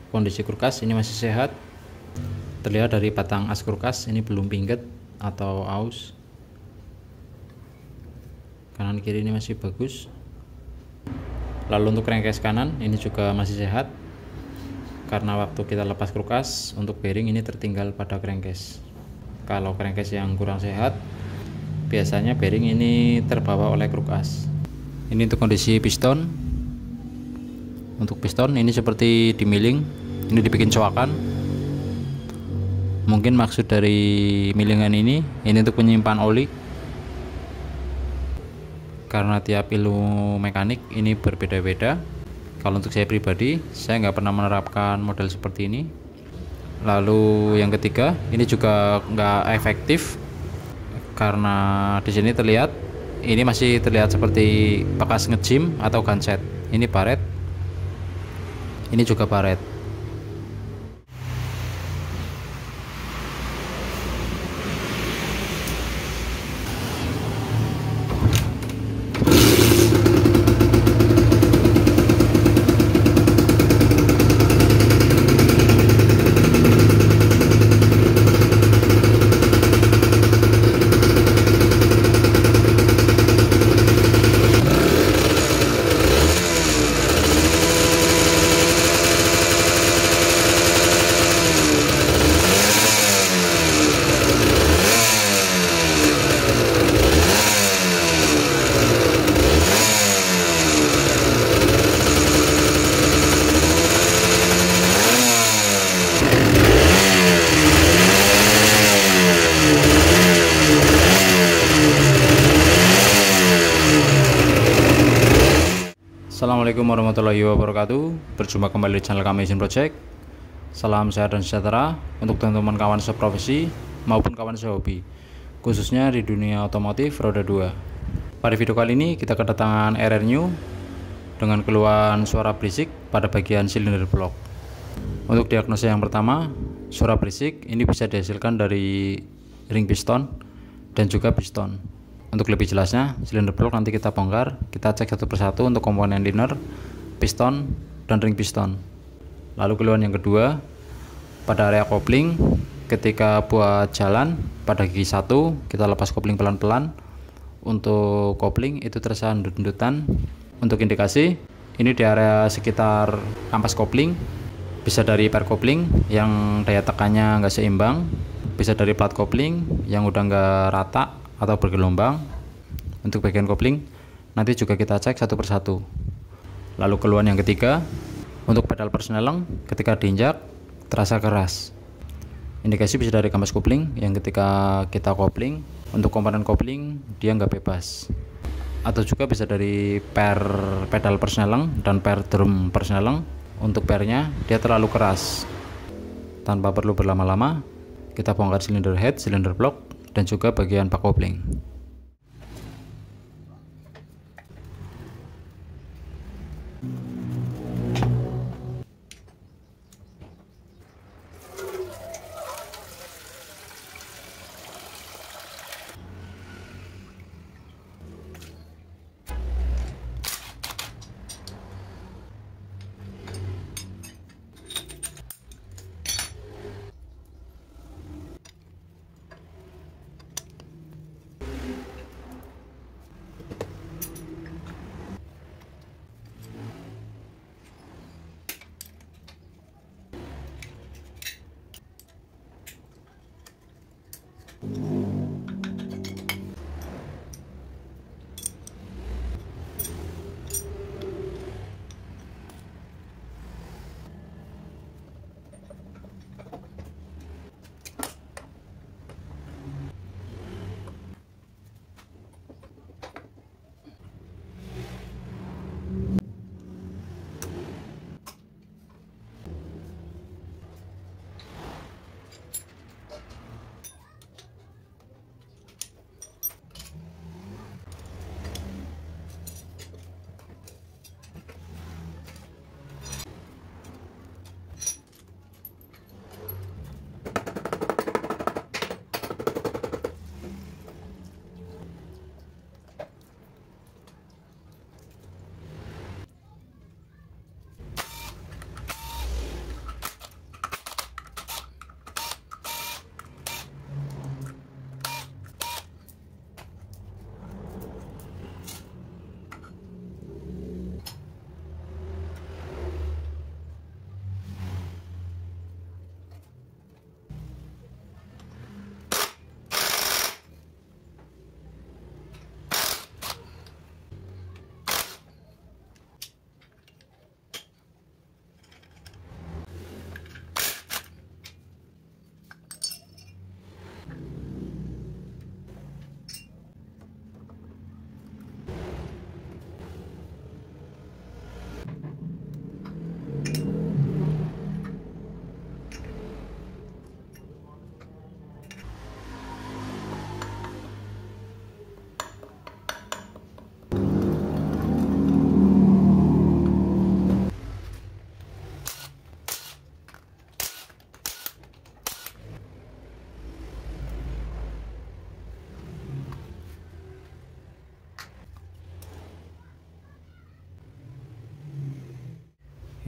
kondisi kulkas ini masih sehat. Terlihat dari batang as kulkas ini belum pingget atau aus. Kanan kiri ini masih bagus. Lalu untuk crankcase kanan ini juga masih sehat, karena waktu kita lepas kulkas untuk bearing ini tertinggal pada crankcase. Kalau crankcase yang kurang sehat, biasanya bearing ini terbawa oleh kulkas. Ini untuk kondisi piston. Untuk piston ini seperti dimiling, ini dibikin coakan. Mungkin maksud dari milingan ini untuk menyimpan oli, karena tiap ilmu mekanik ini berbeda-beda. Kalau untuk saya pribadi, saya nggak pernah menerapkan model seperti ini. Lalu yang ketiga, ini juga nggak efektif, karena di sini terlihat ini masih terlihat seperti bekas ngejim atau gunset. Ini baret, ini juga baret. Assalamualaikum warahmatullahi wabarakatuh. Berjumpa kembali di channel kami Mesin Project. Salam sehat dan sejahtera untuk teman-teman kawan seprofesi maupun kawan sehobi, khususnya di dunia otomotif roda 2. Pada video kali ini kita kedatangan RR New dengan keluhan suara berisik pada bagian silinder blok. Untuk diagnosa yang pertama, suara berisik ini bisa dihasilkan dari ring piston dan juga piston. Untuk lebih jelasnya, silinder blok nanti kita bongkar, kita cek satu persatu untuk komponen liner, piston, dan ring piston. Lalu keluhan yang kedua, pada area kopling, ketika buat jalan pada gigi 1, kita lepas kopling pelan-pelan. Untuk kopling itu terasa endut-endutan. Untuk indikasi, ini di area sekitar ampas kopling, bisa dari pair kopling yang daya tekannya nggak seimbang, bisa dari plat kopling yang udah nggak rata atau bergelombang. Untuk bagian kopling nanti juga kita cek satu persatu. Lalu keluhan yang ketiga, untuk pedal persneleng ketika diinjak terasa keras. Indikasi bisa dari kampas kopling yang ketika kita kopling, untuk komponen kopling dia nggak bebas, atau juga bisa dari pedal persneleng dan drum persneleng. Untuk pairnya dia terlalu keras. Tanpa perlu berlama-lama, kita bongkar silinder head, silinder block, dan juga bagian pak kopling.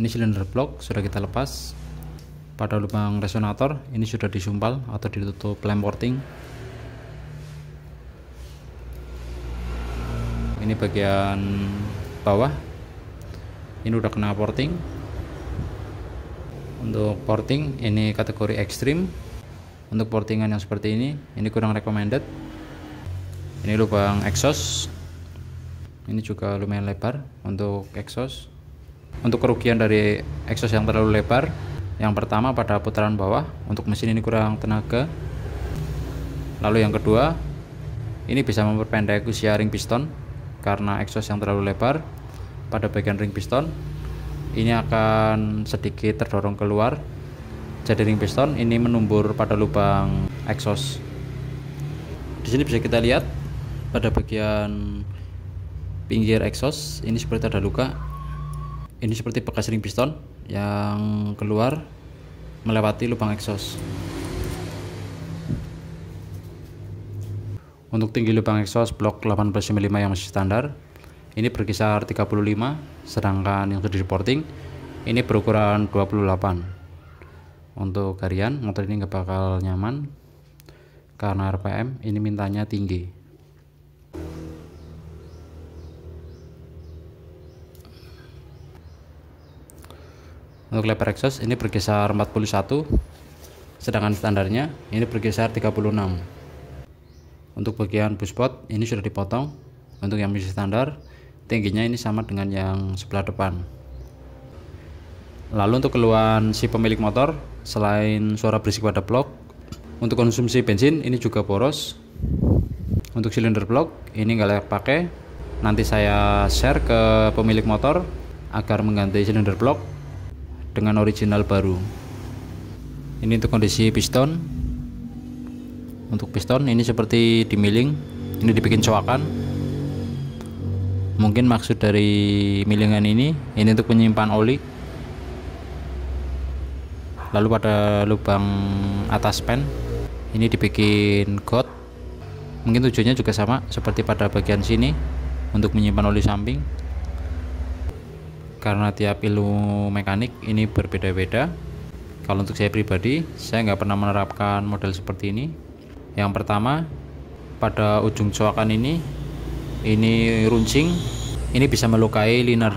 Ini silinder blok sudah kita lepas. Pada lubang resonator ini sudah disumpal atau ditutup lem porting. Ini bagian bawah, ini udah kena porting. Untuk porting ini kategori ekstrim. Untuk portingan yang seperti ini kurang recommended. Ini lubang exhaust, ini juga lumayan lebar untuk exhaust. Untuk kerugian dari exhaust yang terlalu lebar, yang pertama pada putaran bawah, untuk mesin ini kurang tenaga. Lalu yang kedua, ini bisa memperpendek usia ring piston karena exhaust yang terlalu lebar. Pada bagian ring piston ini akan sedikit terdorong keluar, jadi ring piston ini menumbur pada lubang exhaust. Di sini bisa kita lihat pada bagian pinggir exhaust ini seperti ada luka. Ini seperti bekas ring piston yang keluar melewati lubang exhaust. Untuk tinggi lubang exhaust blok 18 mm yang masih standar, ini berkisar 35, sedangkan yang sudah di porting ini berukuran 28. Untuk harian motor ini nggak bakal nyaman karena RPM ini mintanya tinggi. Untuk lebar exhaust ini berkisar 41, sedangkan standarnya ini berkisar 36. Untuk bagian bushpot ini sudah dipotong. Untuk yang masih standar, tingginya ini sama dengan yang sebelah depan. Lalu untuk keluhan si pemilik motor, selain suara berisik pada blok, untuk konsumsi bensin ini juga boros. Untuk silinder blok ini nggak layak pakai. Nanti saya share ke pemilik motor agar mengganti silinder blok dengan original baru. Ini untuk kondisi piston. Untuk piston ini seperti dimiling, ini dibikin coakan. Mungkin maksud dari milingan ini untuk menyimpan oli. Lalu pada lubang atas pen ini dibikin got. Mungkin tujuannya juga sama seperti pada bagian sini, untuk menyimpan oli samping. Karena tiap ilmu mekanik ini berbeda-beda. Kalau untuk saya pribadi, saya nggak pernah menerapkan model seperti ini. Yang pertama, pada ujung coakan ini runcing, ini bisa melukai liner.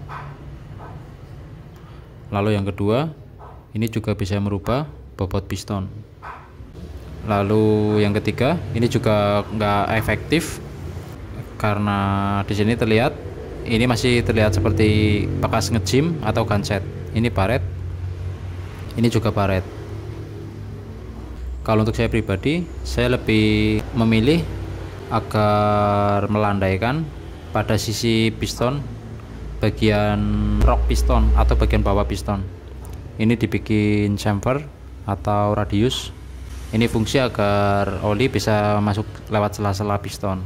Lalu yang kedua, ini juga bisa merubah bobot piston. Lalu yang ketiga, ini juga nggak efektif karena di sini terlihat, ini masih terlihat seperti bekas nge-gym atau gunset. Ini baret, ini juga baret. Kalau untuk saya pribadi, saya lebih memilih agar melandaikan pada sisi piston, bagian rock piston atau bagian bawah piston. Ini dibikin chamfer atau radius. Ini fungsi agar oli bisa masuk lewat sela-sela piston.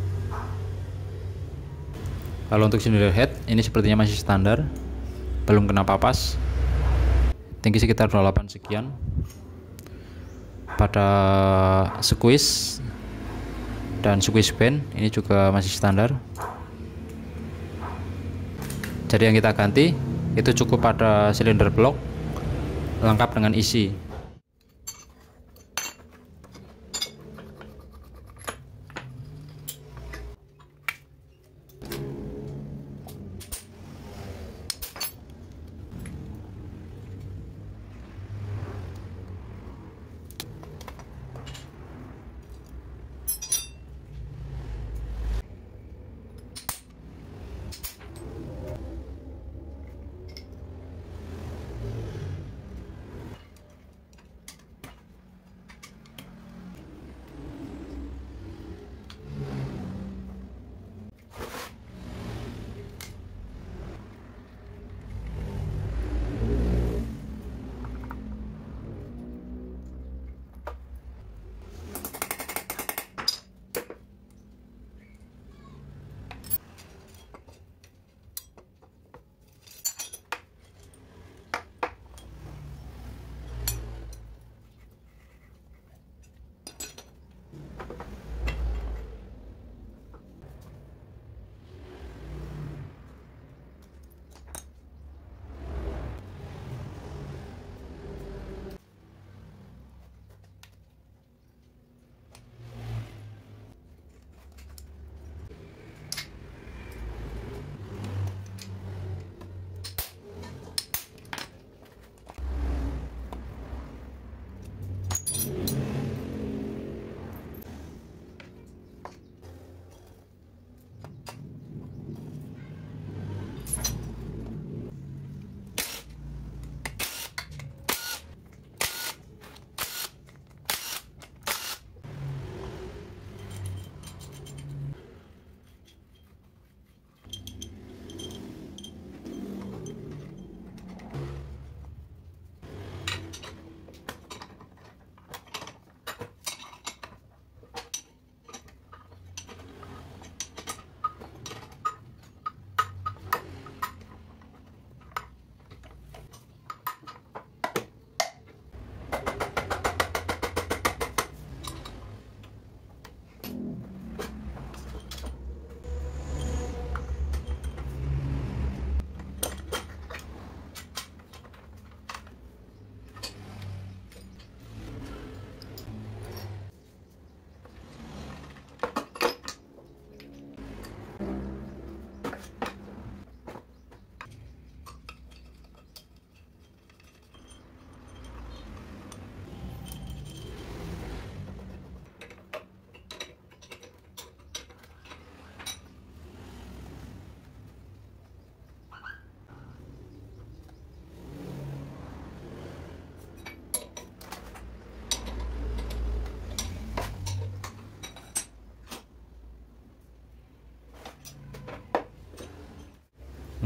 Kalau untuk cylinder head ini sepertinya masih standar, belum kena papas. Tinggi sekitar 28 sekian. Pada squeeze dan squeeze band ini juga masih standar. Jadi yang kita ganti itu cukup pada silinder blok lengkap dengan isi.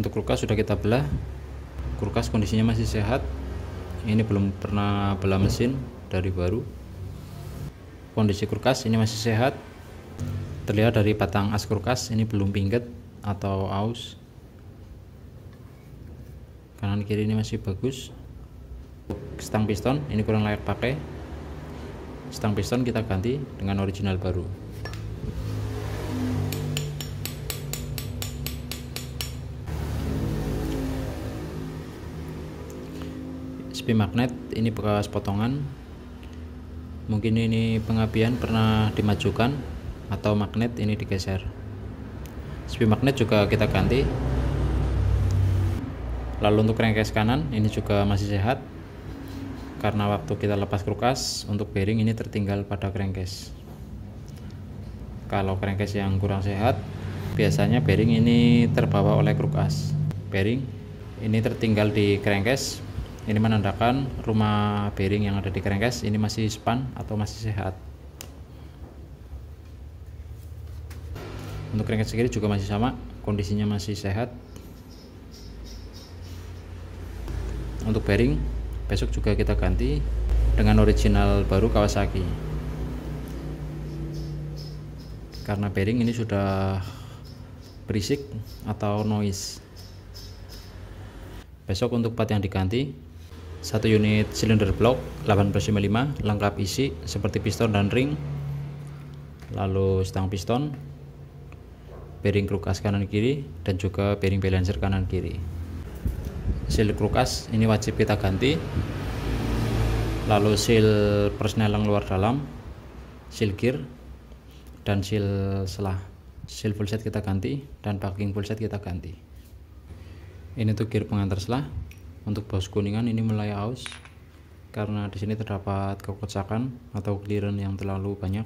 Untuk kulkas sudah kita belah. Kulkas kondisinya masih sehat. Ini belum pernah belah mesin, dari baru. Kondisi kulkas ini masih sehat. Terlihat dari batang as kulkas ini belum pingget atau aus. Kanan kiri ini masih bagus. Stang piston ini kurang layak pakai. Stang piston kita ganti dengan original baru. Spin magnet ini bekas potongan, mungkin ini pengapian pernah dimajukan atau magnet ini digeser. Spin magnet juga kita ganti. Lalu untuk crankcase kanan ini juga masih sehat, karena waktu kita lepas kulkas untuk bearing ini tertinggal pada crankcase. Kalau crankcase yang kurang sehat, biasanya bearing ini terbawa oleh kulkas. Bearing ini tertinggal di crankcase. Ini menandakan rumah bearing yang ada di crankcase ini masih span atau masih sehat. Untuk crankcase kiri juga masih sama, kondisinya masih sehat. Untuk bearing besok juga kita ganti dengan original baru Kawasaki, karena bearing ini sudah berisik atau noise. Besok untuk part yang diganti, satu unit silinder blok 1855 lengkap isi seperti piston dan ring, lalu stang piston, bearing kulkas kanan kiri, dan juga bearing balancer kanan kiri. Seal kulkas ini wajib kita ganti, lalu seal persneling luar dalam, seal gear, dan seal selah. Seal full set kita ganti dan packing full set kita ganti. Ini untuk gear pengantar selah. Untuk bos kuningan ini mulai aus karena di sini terdapat kekocakan atau clearance yang terlalu banyak.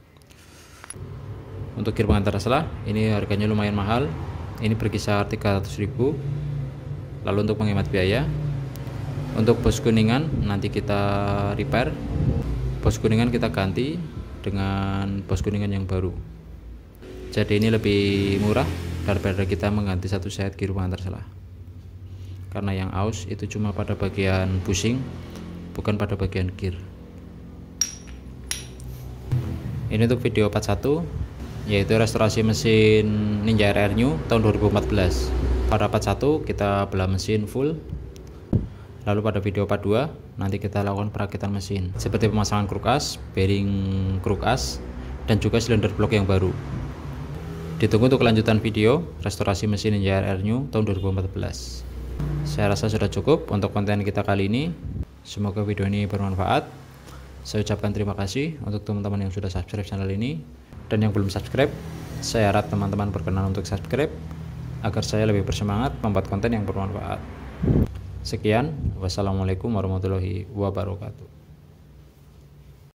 Untuk gear pengantar selah ini harganya lumayan mahal. Ini berkisar 300.000. Lalu untuk menghemat biaya, untuk bos kuningan nanti kita repair. Bos kuningan kita ganti dengan bos kuningan yang baru. Jadi ini lebih murah daripada kita mengganti satu set gear pengantar selah. Karena yang aus itu cuma pada bagian bushing, bukan pada bagian gear. Ini untuk video part 1, yaitu restorasi mesin Ninja RR New tahun 2014. Pada part 1 kita belah mesin full. Lalu pada video part 2 nanti kita lakukan perakitan mesin seperti pemasangan kulkas, bearing kulkas, dan juga silinder blok yang baru. Ditunggu untuk kelanjutan video restorasi mesin Ninja RR New tahun 2014. Saya rasa sudah cukup untuk konten kita kali ini. Semoga video ini bermanfaat. Saya ucapkan terima kasih untuk teman-teman yang sudah subscribe channel ini, dan yang belum subscribe, saya harap teman-teman berkenan untuk subscribe agar saya lebih bersemangat membuat konten yang bermanfaat. Sekian, wassalamualaikum warahmatullahi wabarakatuh.